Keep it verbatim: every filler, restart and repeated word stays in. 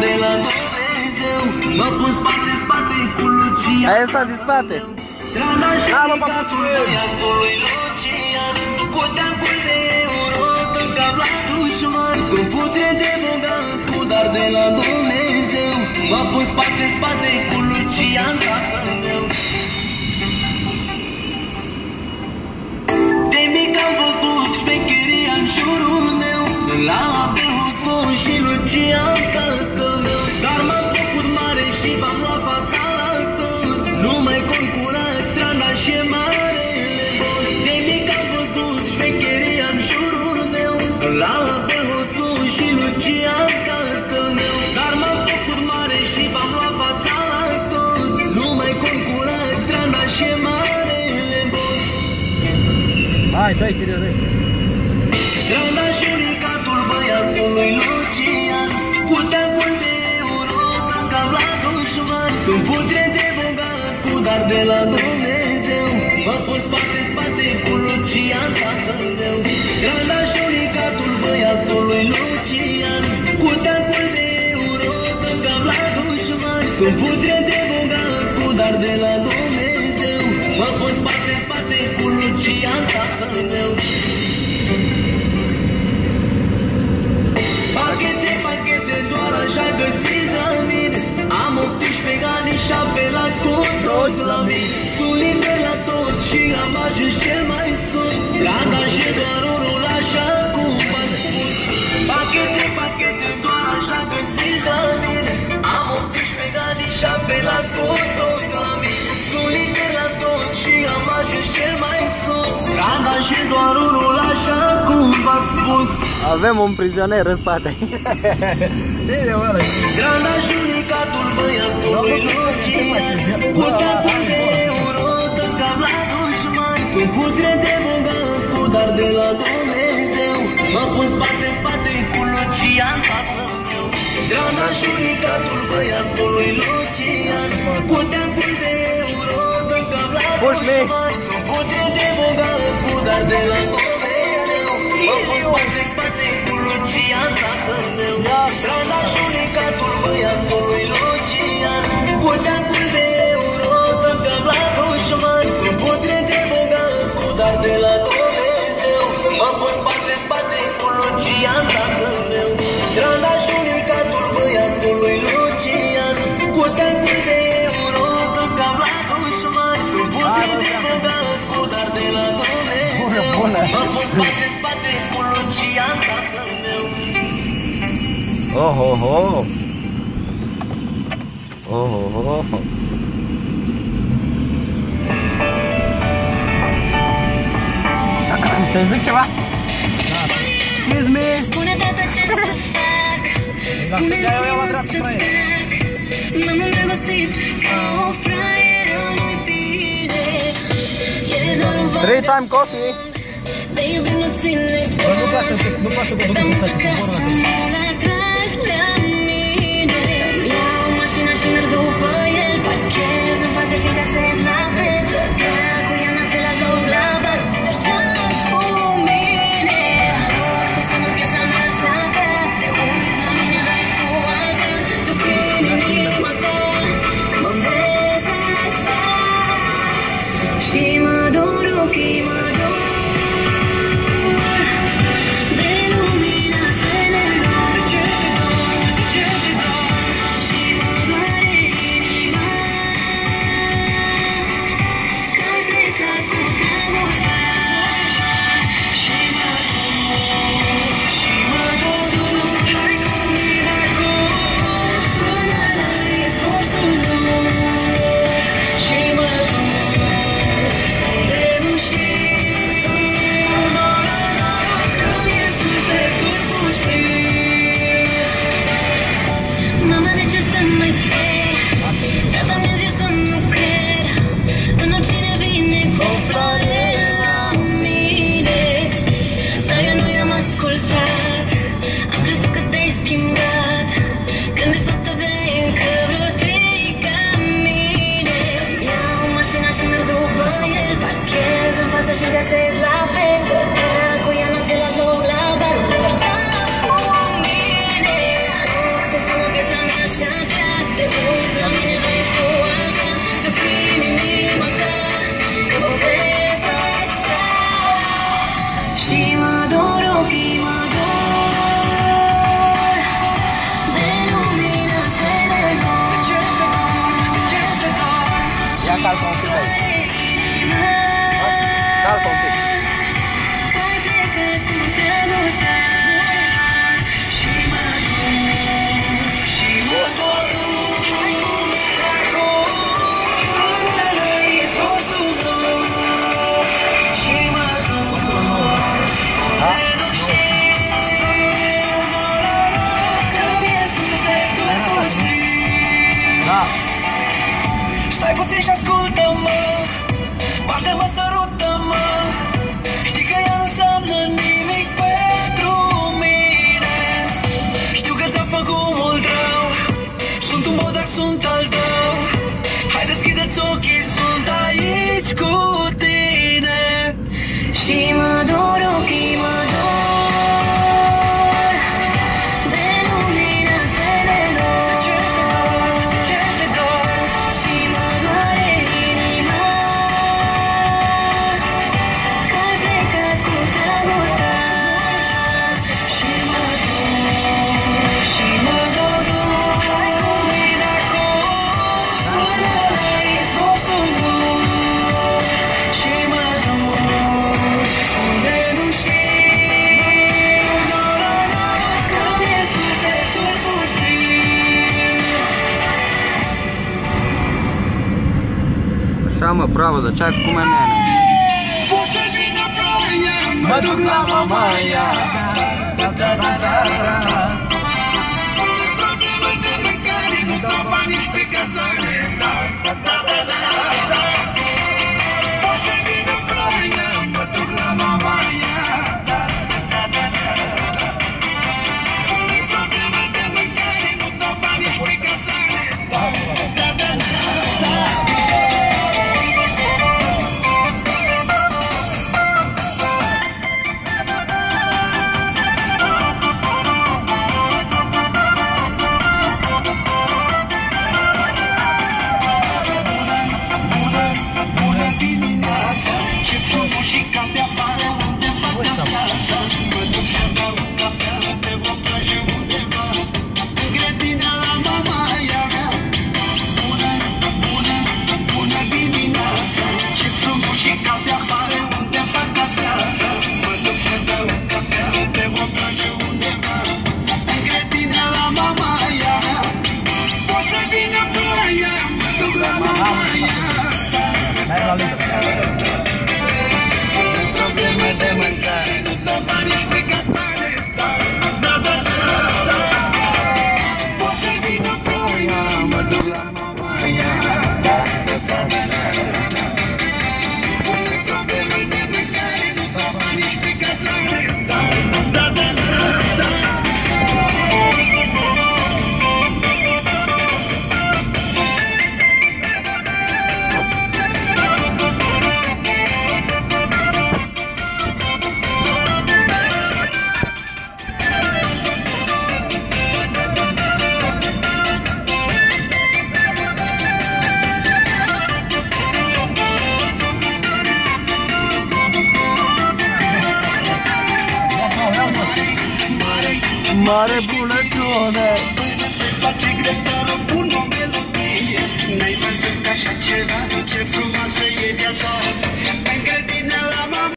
de la Dumnezeu. Mă pun spate, spate cu Lucian. Aia sta de spate. Tranașuricatul băiatului Lucian, cu tancul de euro, în cap la dușman. Sunt putre de bogat, cu dar de la Dumnezeu. Mă pun spate, spate cu Lucian, tatăl meu. De mic am văzut șmecheria în jurul meu, la Behuțu și Lucian, tatăl meu. Dar m-am făcut mare și v-am luat fața la toți. Nu mai concurați, Trana și marele boss. De mic am văzut șmecheria în jurul meu, la Behuțu și Lucian, tatăl meu. Dar m-am făcut mare și v-am luat fața la toți. Nu mai concurați, Trana și marele boss. Hai, stai, serios. Tranașuricatul băiatului Lucian, cu tancul de euro, în cap la dușman. Sunt putre de bogat, cu dar de la Dumnezeu. Mă pun spate, spate cu Lucian, tatăl meu. Tranașuricatul băiatului Lucian, cu tancul de euro, în cap la dușman. Sunt putre de bogat, cu dar de la Dumnezeu. Mă pun spate, spate cu Lucian, tatăl meu. Pachete, pachete, doar așa găsiți la mine. Am optsprezece ani și apelați cu toți la mine. Sunt liber la toți și am ajuns cel mai sus. Strada și doar unul așa cum v-a spus. Pachete, pachete, doar așa găsiți la mine. Am optsprezece ani și apelați cu toți la mine. Sunt liber la toți și am ajuns cel mai sus. Strada și doar unul așa cum v-a spus. Avem un prizonier în spate. Tranașuricatul băiatului Lucian, cu tancul de euro, în cap la dușman. Sunt putre de bogat, cu dar de la Dumnezeu. Mă pun spate, spate cu Lucian, tatăl meu. Tranașuricatul băiatului Lucian, cu tancul de euro, în cap la dușman. Sunt putre de bogat, cu dar de la Dumnezeu. Mă pun spate, spate cu Lucian, tatăl meu. Tranașuricatul băiatului Lucian, cu tancul de euro, în cap la dușman. Sunt putre de bogat, cu dar de la Dumnezeu. Mă pun spate, spate cu Lucian, tatăl meu. Tranașuricatul băiatului Lucian, cu tancul de euro, în cap la dușman. Sunt putre de bogat, cu dar de la Dumnezeu. Mă pun spate, spate cu Lucian, tatăl meu. Oh, oh, oh. Oh, oh, oh. Să-mi zic ceva? Excuse me. Spune tata ce să fac. Spune-mi să trec. M-am îndrăgostit ca o fraieră, nu-i bine. E doar un val. Three time coffee. De iubit nu ține cont. Te-am încercat să mă atrag la mine. Iau mașina și merg după el. Parchez în față și încasez la fel. Stătea cu ea în același loc la bar. Mergea cu mine. Rog să sună piesa mea așa că te uiți la mine, dar ești cu altă. Ce-o fi în inima ta când mă vezi așa. Și mă dor ochii, mă dor de lumina stelelor. Ce te dor, ce te dor. Și mă doare inima că ai plecat cu dragostea. Și mă dor, și mă dor. Hai cu mine acum până la izvorsul lor. Și mă dor de mușii, că mi-e sufletul pustiu. Mama zice să mai stai, tata mi-a zis să nu cred în oricine vine cu o floare la mine. Dar eu nu i-am ascultat, am crezut că te-ai schimbat, când de fapt aveai încă vreo trei ca mine. Iau mașina și merg după el. Parchez în față și găsesc la fel. Stătea cu ea în același loc la bar. Mergea cu mine. Rog să sună piesa mea și mă dor ochii, mă dor de lumina stelelor. Ce te dor și mă doare inima că ai plecat cu dragostea. Și mă dor, și mă dor, hai cu mine acum până la izvosul bun. Și mă dor unde nu știu că mi-e sufletul pustiu. Așa mă, bravo, dar ce ai făcut, mă, nene? Mă duc la Mamaia. Problemă de mâncare, nu dau bani nici pe cazare. O să vină ploaia, mă duc la Mamaia. Problemă de mâncare, nu dau bani nici pe cazare. Bună dimineața, ce frumos și cam de afară, unde fac viața. Mă duc să beau cafea pe vreo plajă undeva, în grădina la Mamaia mea. Bună, bună, bună dimineața, ce frumos și cam de afară, unde fac viața. Mă duc să beau cafea pe vreo plajă undeva, în grădina la Mamaia mea. O să vină ploaia, mă duc la Mamaia. Probleme de mâncare, nu dau bani nici pe casare. Da, da, da, da. O să vină ploaia, mă duc la Mamaia. Da, da, da, da. Probleme de mâncare, nu dau bani nici pe casare. Da, da, da, da. Mare bunăciune! Se face grătară, pun o melodie. N-ai văzut așa ceva, ce frumoasă e viața.